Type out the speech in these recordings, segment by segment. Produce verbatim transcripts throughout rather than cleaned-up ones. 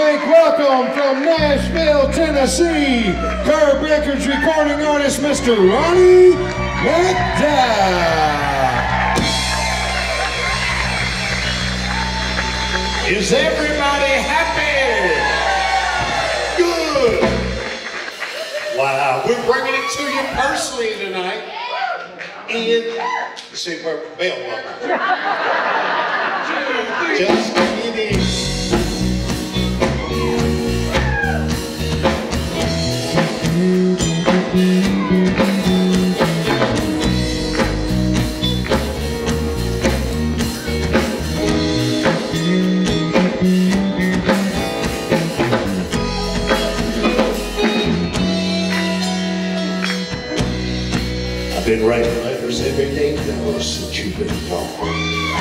make welcome from Nashville, Tennessee, Curb Records recording artist, Mister Ronnie McDowell. Is everybody happy? Good. Wow, we're bringing it to you personally tonight. And see where Bill was. Just kidding. I've been writing letters every day now since you've been gone.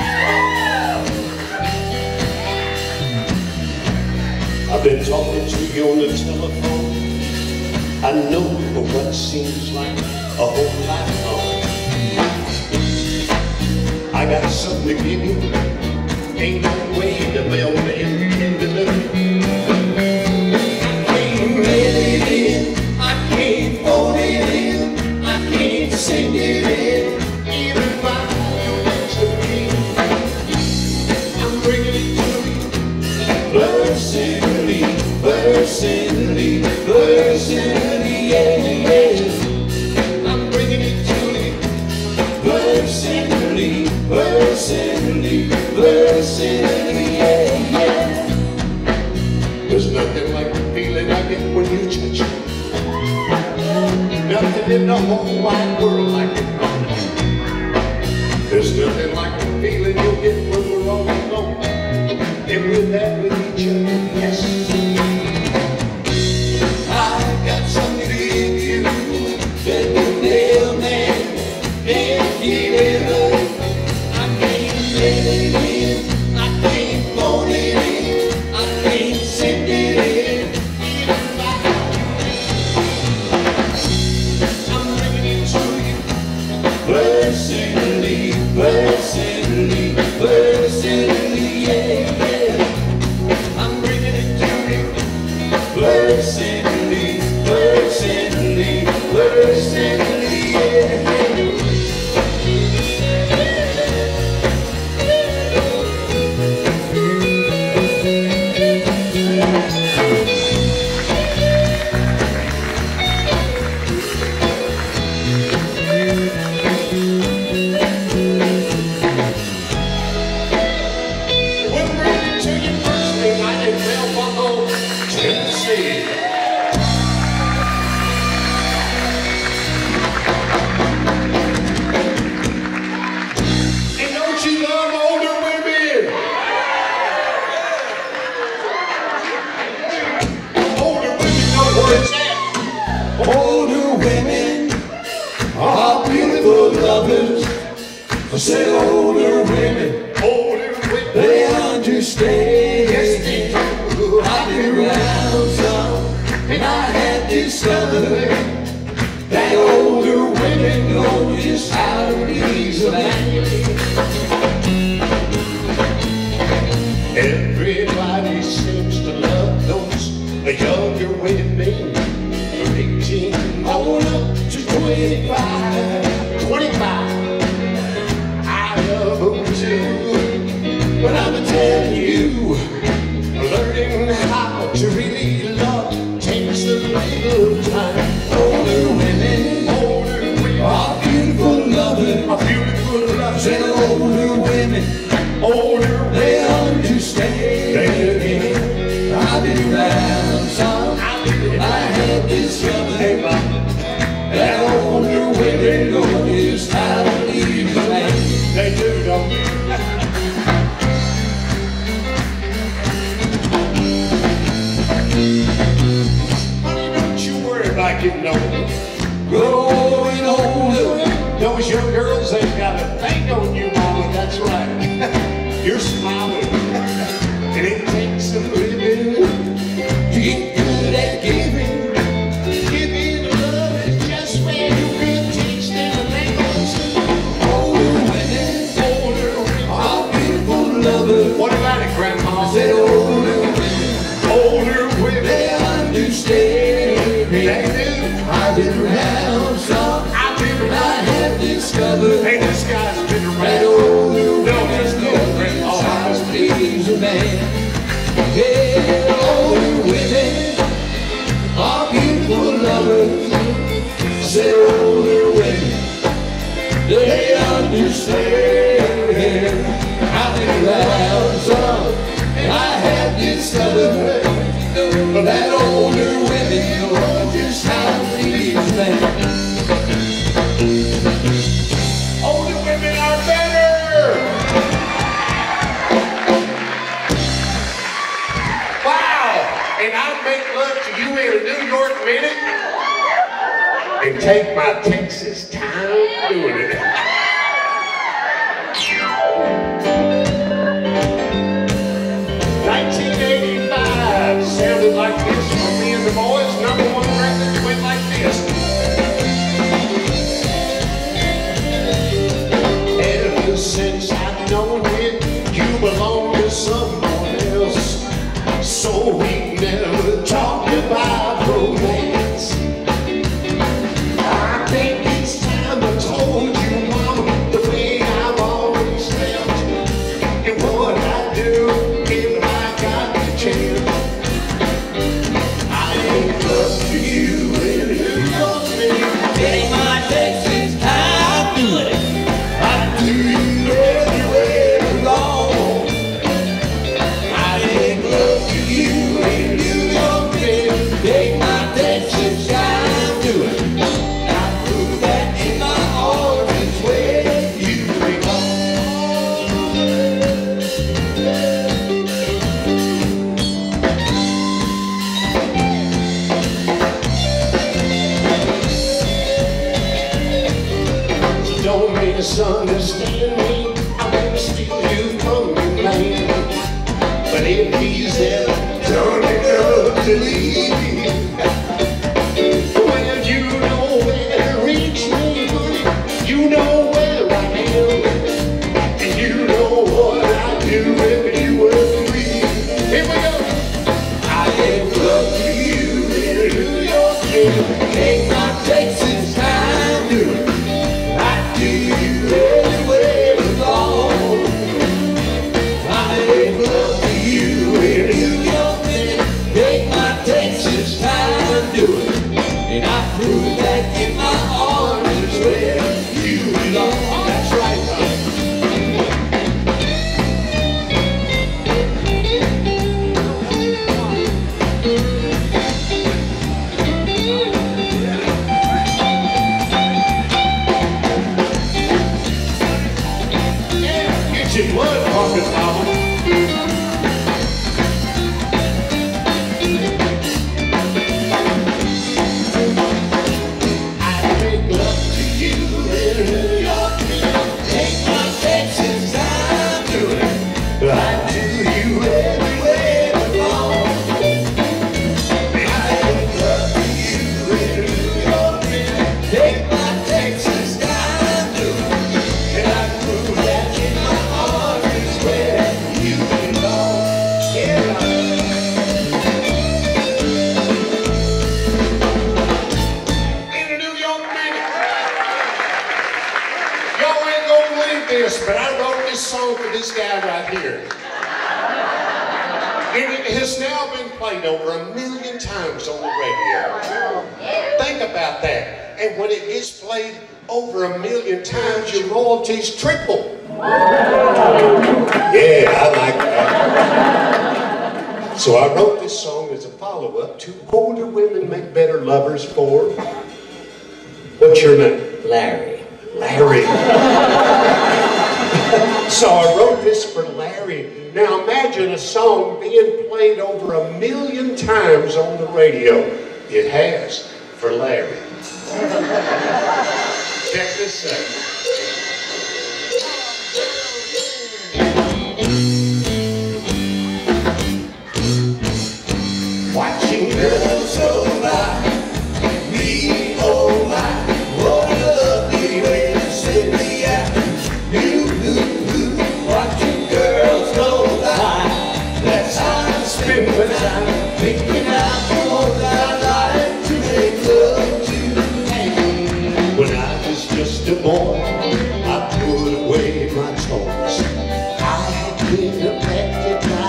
I've been talking to you on the telephone. I know what seems like a whole lot long. I got something to give you. Ain't no way to mail me in delivery. I can't mail it in. I can't phone it in. Send it in, even by your I'm bringing it to you. Personally, personally, personally, yeah, yeah. I'm bringing it to you. Personally, personally, personally, yeah, yeah. There's nothing like the feeling I get when you touch me. Nothing in the whole wide world like it. There's nothing like the feeling you'll get when we're all alone. And we're there with each other, yes. I got something to give you that the mailman can't deliver. I can't mail it in, I can't phone it in, I can't send it in. Personally, personally, personally, yeah, yeah. I'm bringing it to you. Personally, personally, personally, yeah, yeah. Older women are beautiful lovers. I said older women, older women, they understand. Yes, they do. I've been around some, and I have discovered that older women know just how to please a man. Everybody seems to love those younger women. eighteen on up to twenty-five, twenty-five, I love them too. But I'm telling you, learning how to really love takes a little time. Older women, older women are beautiful lovers, are beautiful lovers. And older women, older, they understand. They, I've been around some, I have discovered that older women know just how to leave a man. They do, don't they? Honey, don't you worry about getting older. Growing older. Those young girls ain't got a thing on you, mama, that's right. You're smiling. And it takes a living to get good at giving. Giving love is just where you can taste and make older women, older women, are beautiful lovers. What about it, Grandma? I said older women, older a man. Yeah, older women are beautiful lovers. Say older women, they understand. I think that some, and I have discovered that older women know just how to please men. Older women are better. Wow! And I'd make love to you in a New York minute and take my Texas time doing it. nineteen eighty-five sounded like this for me and the boys. Number one record went like this. Ever since I've known it, you belong to someone else. So we never talked about romance. I think it's time I told you, Mama, the way I've always felt and what I do if I got the chance. I ain't up to you and you love me. Take my Texas time to it. I do you everywhere alone. I ain't up to you and you love me. Take my Texas time to it. I prove that in my heart is where you belong. So don't misunderstand me, I won't steal you from your man. But if he's ever done enough to leave, well, you know where to reach me, honey. You know where I am, and you know what I do if you were free. Here we go. I ain't love to you in New York, baby. Take my Texas time to it. I do you everywhere alone. I ain't love to you in New York, baby. Take my Texas time to it. And I prove that in my heart is where you belong. That's right, honey. Yeah, get your blood pumping, Mama. I make love to you in New York. Take my Texas time to it. I do you everywhere alone. I make love to you in New York. Take my Texas time to it. And I prove that in my heart is where you belong. Yeah. In a New York minute. Y'all ain't gonna believe this, but I wrote this song for this guy right here. And it has now been played over a million times on the radio. Think about that. And when it gets played over a million times, your royalties triple. Yeah, I like that. So I wrote this song as a follow-up to Older Women Make Better Lovers for... What's your name? Larry. Larry. So I wrote this for Larry. Now imagine a song being played over a million times on the radio. It has for Larry. Check this out. Watching girls go by, me, oh my, what a lovely way to send me out. You, you, you, watching girls go by, that's how I spend my time, thinking out the ones I like to make love to. When I was just a boy, I put away my toys. I had been affected by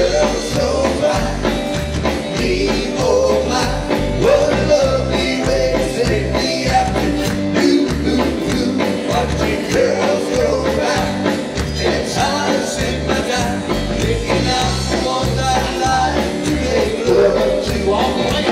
girls go by. Me, oh my, what a lovely way to take me after. Do, do, do, watching girls go by. It's how I spend my time, thinking out the ones I like to make love to all the way.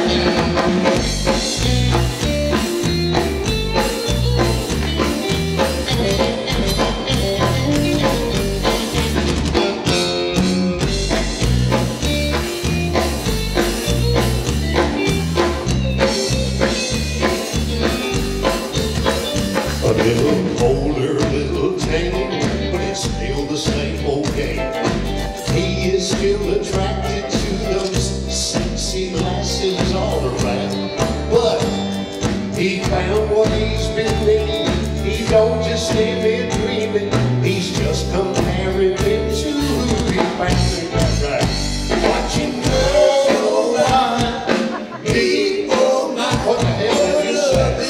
A little older, little tame, but it's still the same old game. He is still attracted to those sexy lasses all around. But he found what he's been needing. He don't just live in dreaming. He's just comparing them to who he found. That's right. Watching girls go by. Me, oh my, what the hell did you say?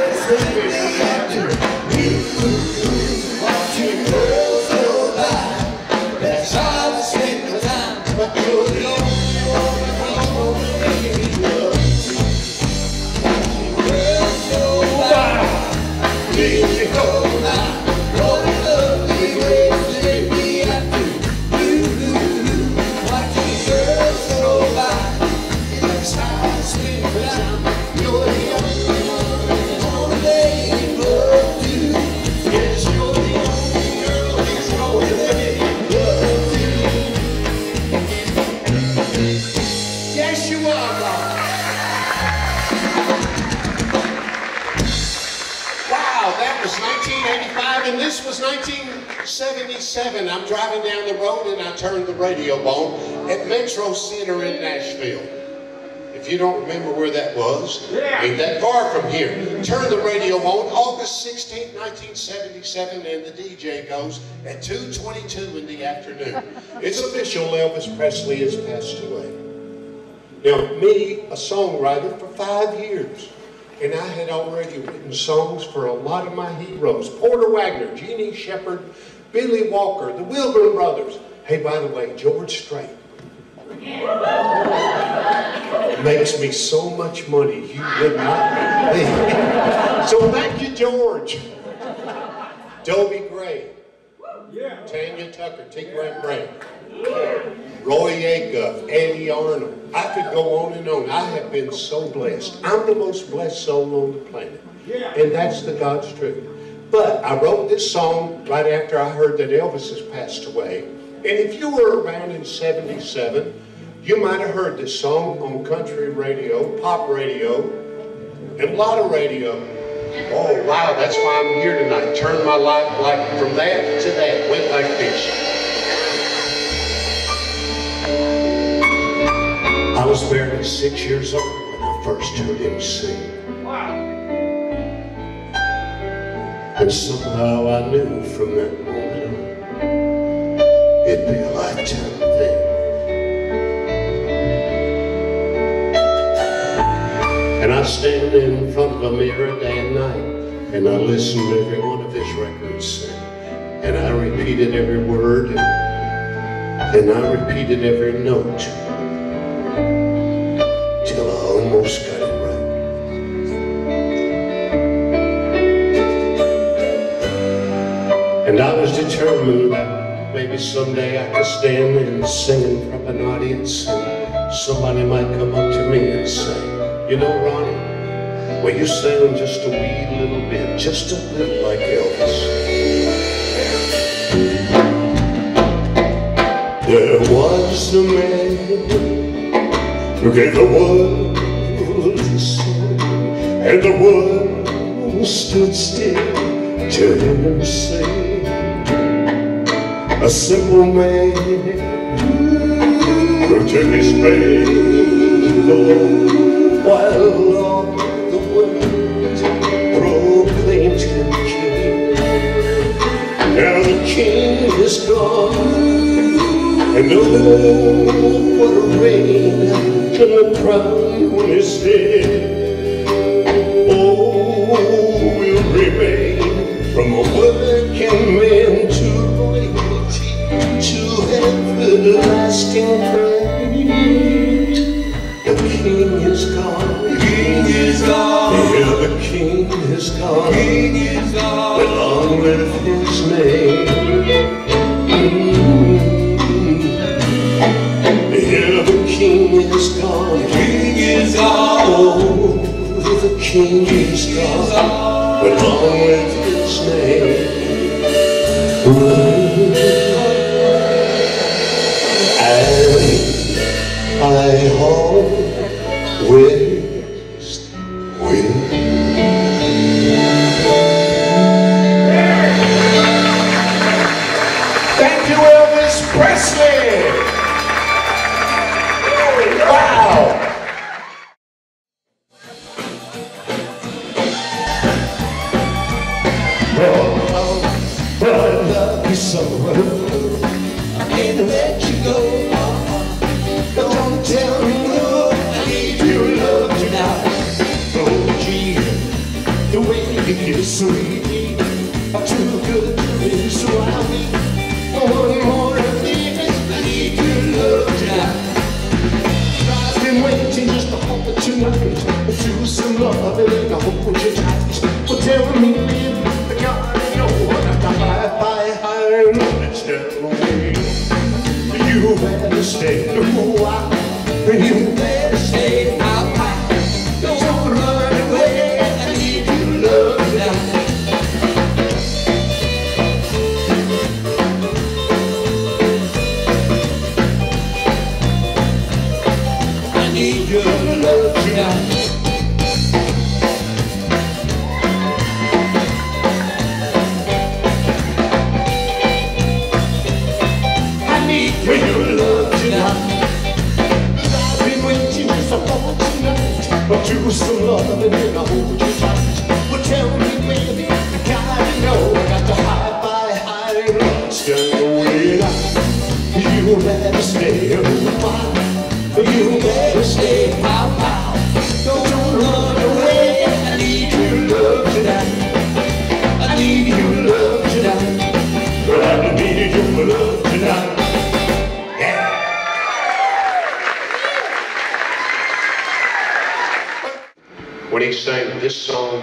Watching girls go by. That's how I spend my time. But you're the only one who won't make me love. Watching girls go by. Me, oh my, what a lovely way to take me after. Do, do, do. Watching girls go by. That's how I spend my time. You're the only one who won't make me love you. Yes, you're the only girl who's gonna make me love you. Yes, you are, Bob. Wow, that was nineteen eighty-five, and this was nineteen seventy-seven. I'm driving down the road, and I turned the radio on at Metro Center in Nashville. If you don't remember where that was, yeah. Ain't that far from here. Turn the radio on August sixteenth, nineteen seventy-seven, and the D J goes at two twenty-two in the afternoon. It's official, Elvis Presley has passed away. Now, me, a songwriter for five years, and I had already written songs for a lot of my heroes. Porter Wagoner, Jeannie Shepherd, Billy Walker, the Wilburn Brothers. Hey, by the way, George Strait. Makes me so much money you would not believe. So thank you, George. Dobie Gray, yeah. Tanya Tucker, T. Grant Brown, Roy Acuff, Eddie Arnold. I could go on and on. I have been so blessed. I'm the most blessed soul on the planet, yeah. And that's the God's truth. But I wrote this song right after I heard that Elvis has passed away. And if you were around in seventy-seven, you might have heard this song on country radio, pop radio, and a lot of radio. Oh, wow, that's why I'm here tonight. Turned my life like from that to that, went like this. I was barely six years old when I first heard him sing. Wow. And somehow I knew from that moment on, it'd be a lifetime thing. And I stand in front of a mirror day and night, and I listen to every one of his records sing. And I repeated every word, and, and I repeated every note, till I almost got it right. And I was determined that maybe someday I could stand and sing in front of an audience, and somebody might come up to me and say, you know, Ronnie, well, you sound just a wee little bit, just a little like Elvis. There was a man who gave the world a song, and the world stood still to hear him sing. A simple man who took his faith along, while all the world proclaimed him king. Now the king is gone, and oh, what a reign, and the crown on his head, oh, will remain from a working man to royalty, to heaven everlasting praise. The King is gone. The King is gone. Yeah, the King is gone. The King is gone. Along with his name. Yeah, the King is gone. The King is gone. Oh, the King is gone. Along with his name. And I always will. Thank you, Elvis Presley. Wow. Oh, but I love you so. I can't let you go. Don't tell me no. I need your love tonight. Oh, gee, the way you kiss sweet, I'm too good to miss around me. One more of these, I need your love tonight. I've been waiting just to hope that tonight to some love and I hold you tight. Well, tell me, baby, I gotta know what I high, high, high, let's get away. You better stay a while. You Better stay out high. Don't run away. I need your love tonight. I need your love tonight. I need your love tonight. I've been waiting just to hold tonight. But you some love and then I hold you tight. Well, tell me, baby, I gotta know. I got to high, high, high, let's get away. You better stay a while. You better stay. Pow, pow. Don't run away. I need your love tonight. I need your love tonight. I need your love tonight. Yeah. When he sang this song,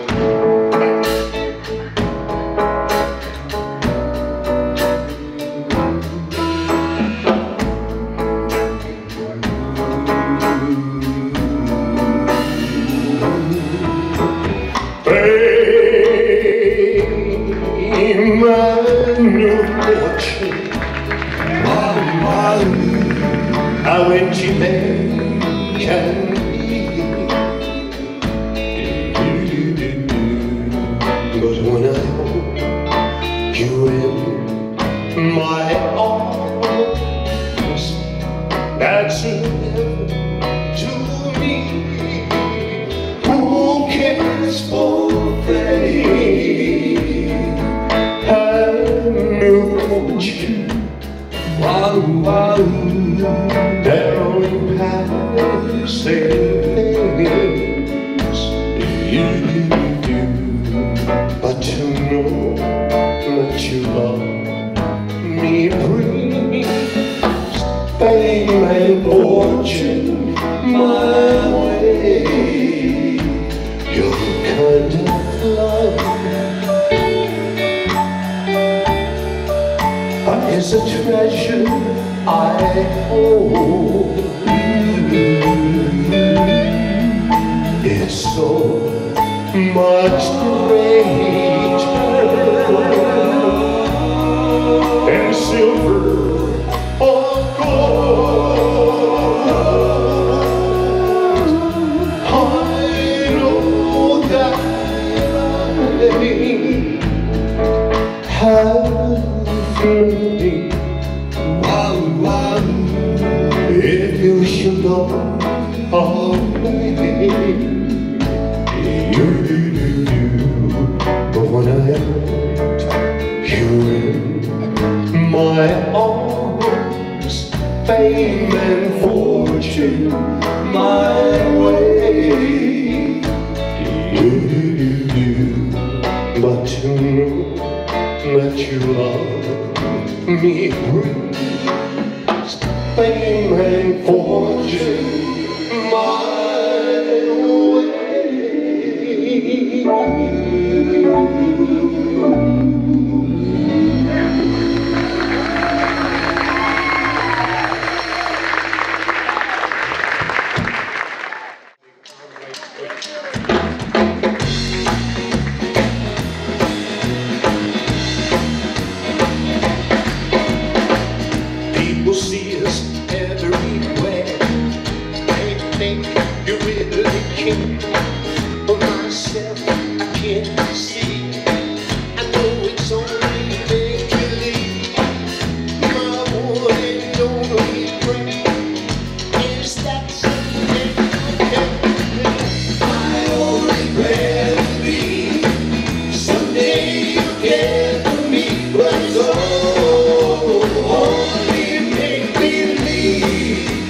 fame and new fortune. How empty they can be. But when I hold you in my arms, that's heaven to me. Who cares for fame and new fortune? Wow, wow. They're only passing things. You do, but to know that you love me brings fame and fortune my way. Your kind of love is a treasure I hold. It's so much greater than silver or gold. I know that I have me. Wow, wow. If you should go away, you do, do. But when I hold you in my arms, fame and fortune my way. You do, do. But to know that you love me brings fortune my People see us everywhere. They think you really care. For myself, I can't see. I know it's only make-believe. My one and only prayer is that someday I'll get there. My only prayer will be someday you'll get to me. But it's only make-believe.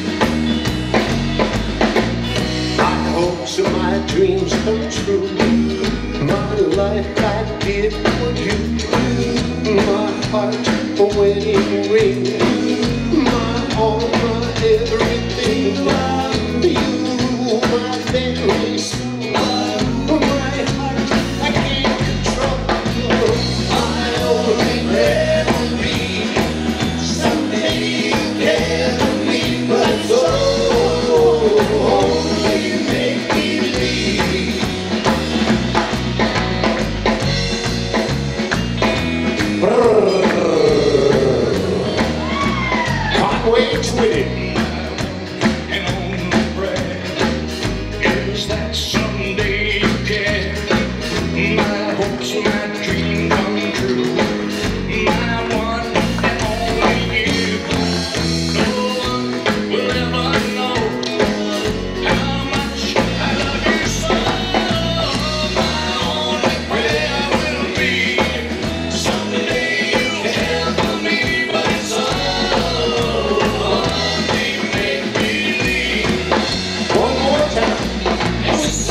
My hopes and my dreams come true. My life I did for you. My heart a wedding ring. My all, my everything. You, my family soul. My heart I can't control. My only prayer will be someday you get to me. But it's only make-believe. Conway Twitty. And only prayer is that someday you get my hopes, my dreams come true. My one and only you. No one will ever know how much I love you so. My only prayer will be someday you'll care for me, but it's only make-believe. One more time. It's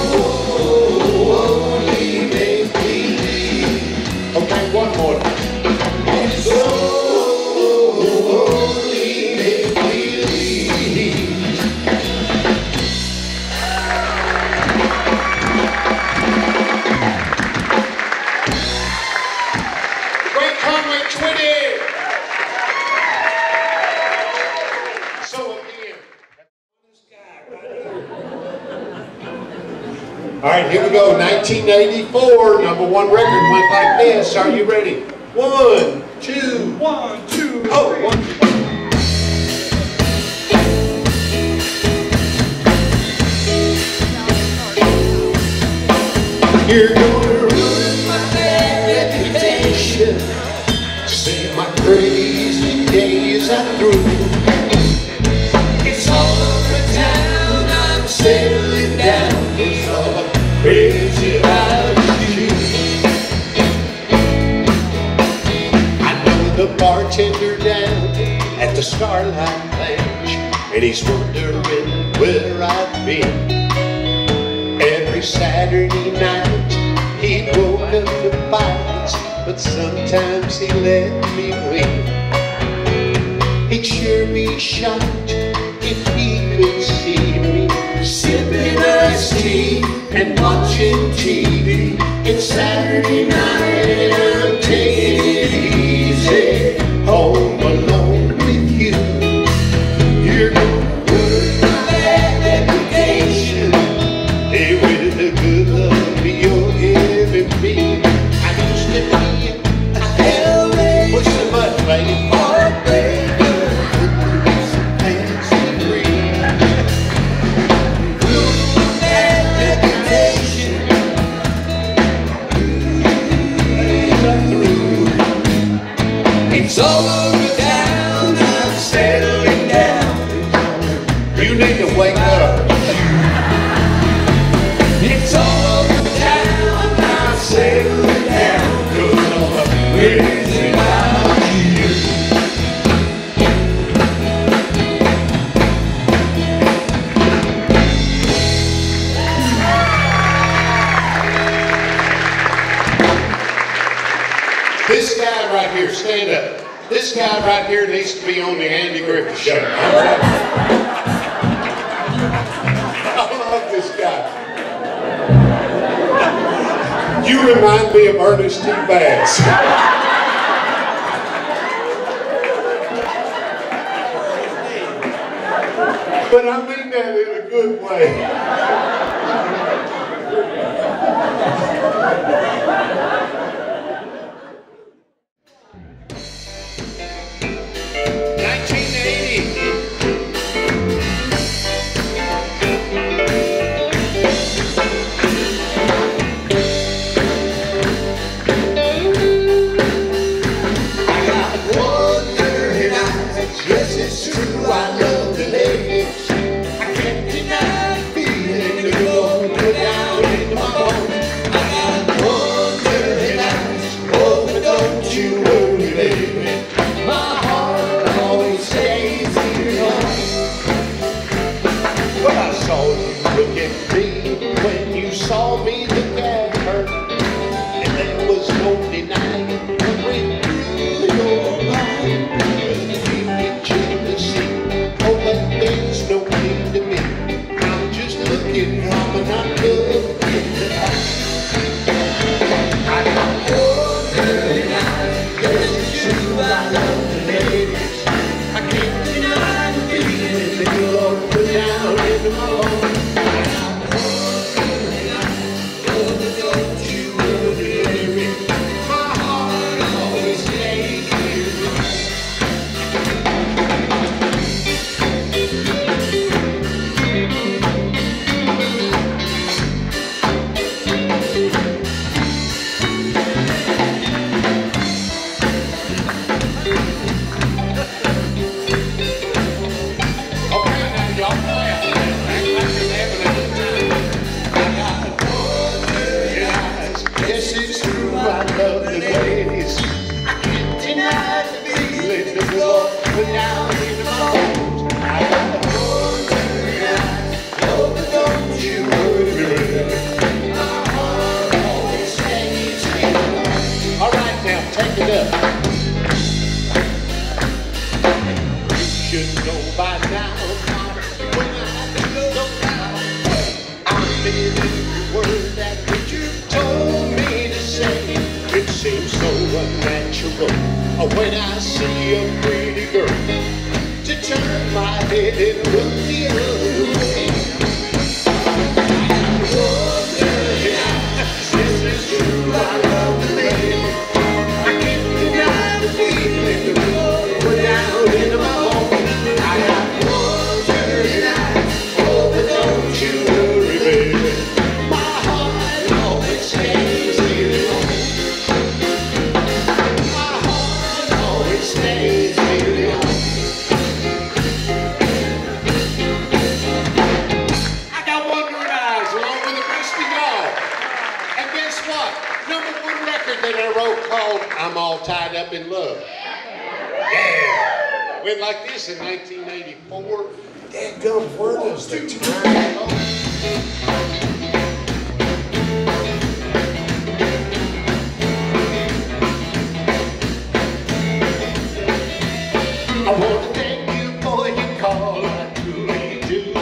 Only make-believe. Okay, one more time. It's only make-believe. Great Conway Twitty. So again, this guy right here. All right, here we go. nineteen eighty-four, number one record went like this. Are you ready? One, two, one, two, oh, one. You're gonna ruin my bad reputation. Say my crazy days are through. It's all over town, I'm settling down. It's all crazy about you. I know the bartender down at the Starlight Lounge, and he's wondering where I've been. Every Saturday night he woke up to fights, but sometimes he let me win. He'd sure be shocked if he could see me sipping iced tea and watching T V. It's Saturday night and I'm taking it easy, home alone with you. You're gonna ruin my bad reputation. Hey, with the good love you're giving me, I used to be a hell raised. Push the button, baby. Heartbreaker, some fancy free. Ruin my bad reputation. It's all over town, I'm settling down. You need to wake up. It's all over town, I'm settling down. 'Cause I'm crazy about you. This guy right here, stand up. This guy right here needs to be on the Andy Griffith Show. You remind me of Ernest T. Bass. But I mean that in a good way. When I see a pretty girl, to turn my head and look the other way. This is true, I love the lady. I can't deny the feeling going down into my bones. I got one dirty night, oh, but don't you worry, baby. My heart always stays here. Stays here. I got wandering eyes along with the rest of y'all. And guess what? Number one record that I wrote called I'm All Tied Up in Love. Yeah. Went like this in nineteen eighty-four. Dadgum, where does the time go? I want to thank you for your call, I truly do.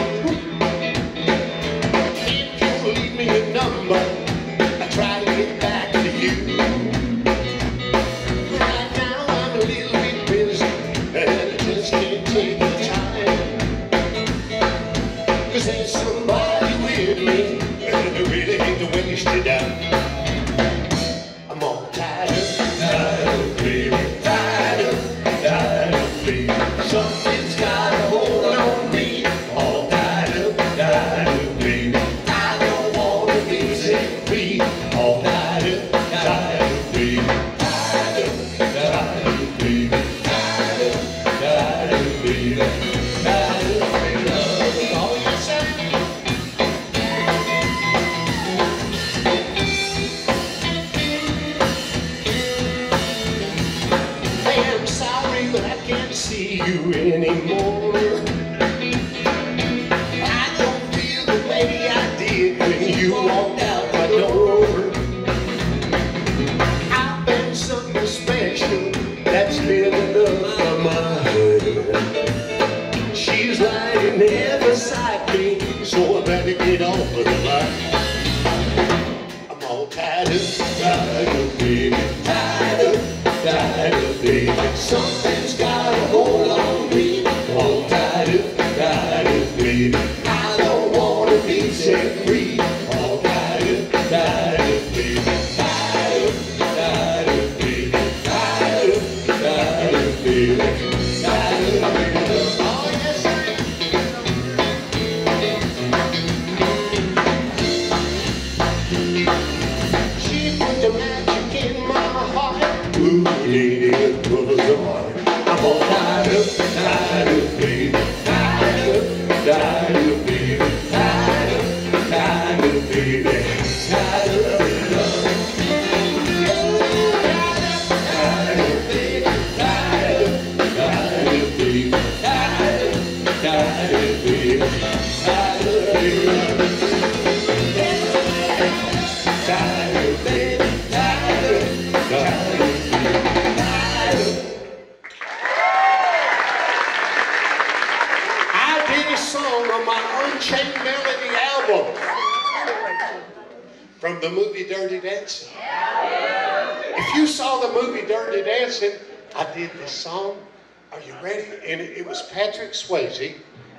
If you leave me a number, I try to get back to you. Right now I'm a little bit busy, and I just can't take the time. Cause there's somebody with me, and I really hate to waste it out. I'm all tied up, tied up, baby, tied up, tied up. Something's got a hold on me, all tied up, tied up, baby. I don't want to be set free, all tied up, tied up, baby. Tied up, tied up, baby. Tied up, tied up, baby. Tied up, baby. Oh, yes, sir. Hey, I'm sorry, but I can't see you anymore. I don't feel the way I did when you walked out my door. I found something special that's living up on my head. She's lying there beside me, so I better get off of the line. I'm all tied up. baby, tied up, tied up, baby. Something's got a hold on me, all tied up, tied up, baby. I don't wanna be set free, all tied up, tied up, baby. Tied up, tied up, baby. Tied up, tied up, baby. Tied up, baby. Oh, yes, sir. She put the magic in my heart. Ooh, lady, it was hard. I'm all tied up, tied up, baby. Tied up, tied up, baby. Tied up, tied up, baby. Tied up, tied up. Tied up, baby. Tied up, tied up, baby. Tied up, tied up, baby. Tied up, baby. Tied up, baby. Tied up, tied up. Song on my Unchained Melody album from the movie Dirty Dancing. If you saw the movie Dirty Dancing, I did this song. Are you ready? And it, it was Patrick Swayze.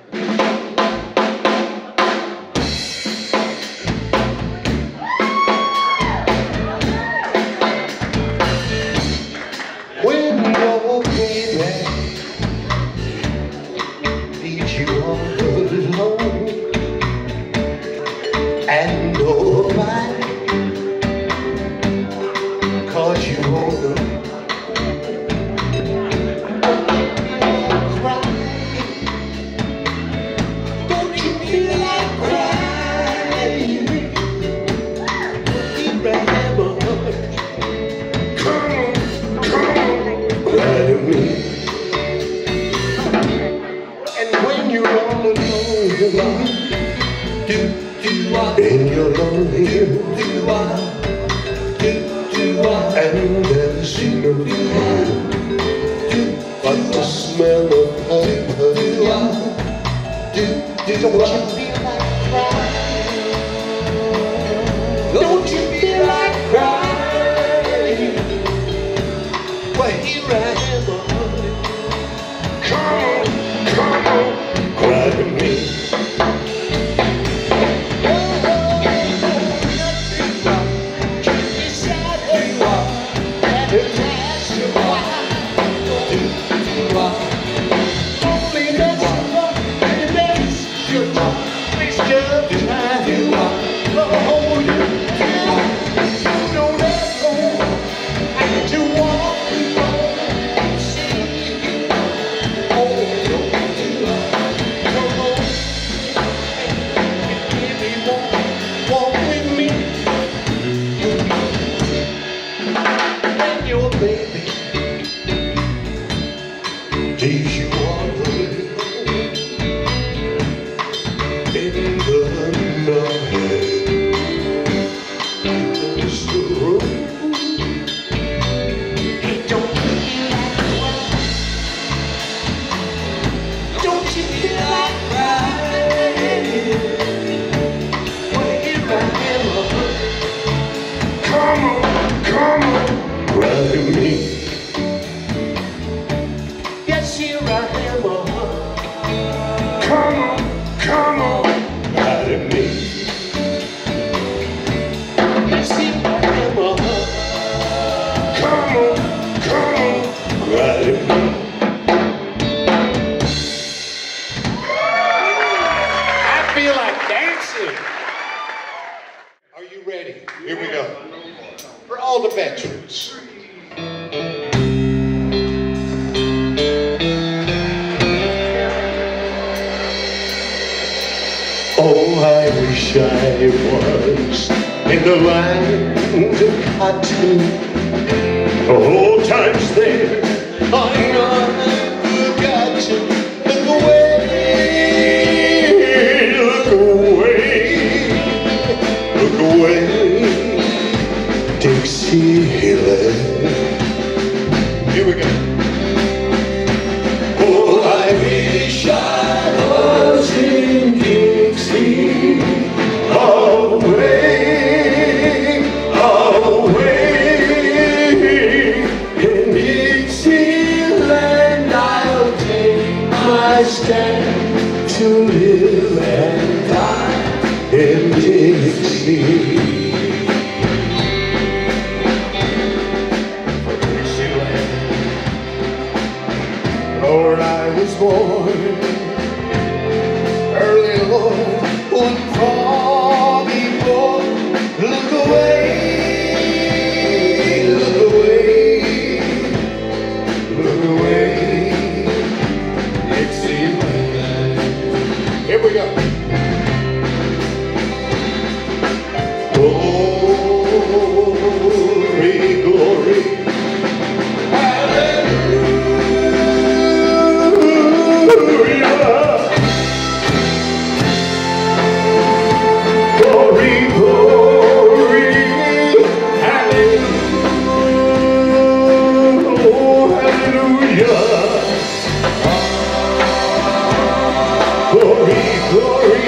When your baby leaves you all alone and nobody calls you home, crying. Don't you feel like crying? Keep your hammer. Come on, come on, cry to me. And when you're all alone, do do and you're lonely, do do do and there's no food, but the smell of paper. Do do don't you feel like crying? Don't you feel like crying? Well, here I am, come on, come on, cry to me. Leaves you all alone in the night. It's the road. Hey, don't you feel like crying? Don't you feel like crying? Well, here I am. Come on, come on, cry to me. Here I am, come on, come on, cry to me. Yes, here I am, come on, come on, cry to me. I feel like dancing. Are you ready? Here we go. For all the veterans. Oh, I wish I was in the land of cotton. Oh, times there I never got to look away, look away, look away, Dixieland. Here we go. Oh, I wish I was in Dixie, away, away live and die in Dixie. For Dixieland, Lord, I was born early, Lord, one foggy morning. Look away, look away, look away, Dixieland. Here we go. Glory, glory, hallelujah. Glory, glory, hallelujah, oh, hallelujah. Glory, glory,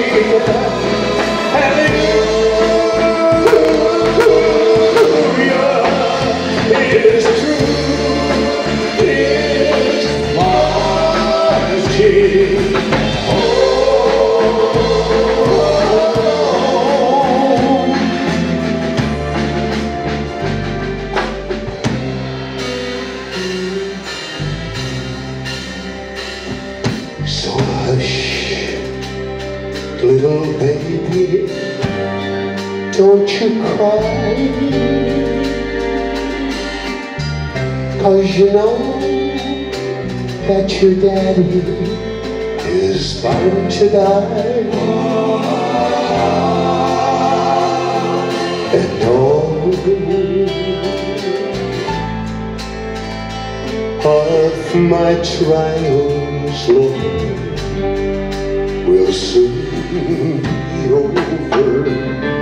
hallelujah. It is true, it is marching. So hush, little baby, don't you cry, 'cause you know that your daddy is bound to die. And all of my trials, Lord, will soon be over.